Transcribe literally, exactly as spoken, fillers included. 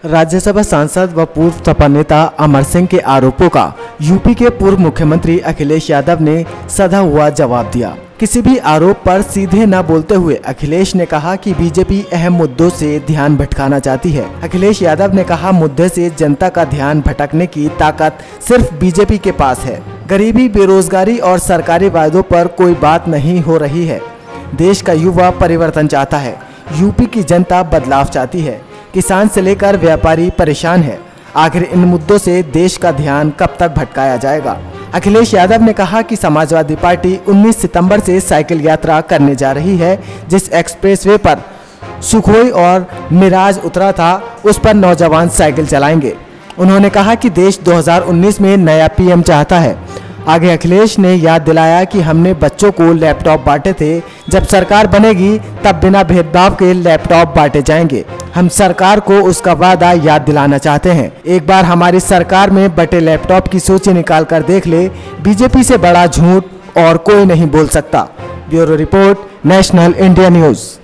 राज्यसभा सांसद व पूर्व सपा नेता अमर सिंह के आरोपों का यूपी के पूर्व मुख्यमंत्री अखिलेश यादव ने सधा हुआ जवाब दिया। किसी भी आरोप पर सीधे न बोलते हुए अखिलेश ने कहा कि बीजेपी अहम मुद्दों से ध्यान भटकाना चाहती है। अखिलेश यादव ने कहा, मुद्दे से जनता का ध्यान भटकने की ताकत सिर्फ बीजेपी के पास है। गरीबी, बेरोजगारी और सरकारी वायदों पर कोई बात नहीं हो रही है। देश का युवा परिवर्तन चाहता है। यूपी की जनता बदलाव चाहती है। किसान से लेकर व्यापारी परेशान है। आखिर इन मुद्दों से देश का ध्यान कब तक भटकाया जाएगा। अखिलेश यादव ने कहा कि समाजवादी पार्टी उन्नीस सितंबर से साइकिल यात्रा करने जा रही है। जिस एक्सप्रेसवे पर सुखोई और मिराज उतरा था, उस पर नौजवान साइकिल चलाएंगे। उन्होंने कहा कि देश दो हज़ार उन्नीस में नया पीएम चाहता है। आगे अखिलेश ने याद दिलाया कि हमने बच्चों को लैपटॉप बांटे थे। जब सरकार बनेगी तब बिना भेदभाव के लैपटॉप बांटे जाएंगे। हम सरकार को उसका वादा याद दिलाना चाहते हैं। एक बार हमारी सरकार में बटे लैपटॉप की सूची निकाल कर देख ले। बीजेपी से बड़ा झूठ और कोई नहीं बोल सकता। Bureau report, national India news.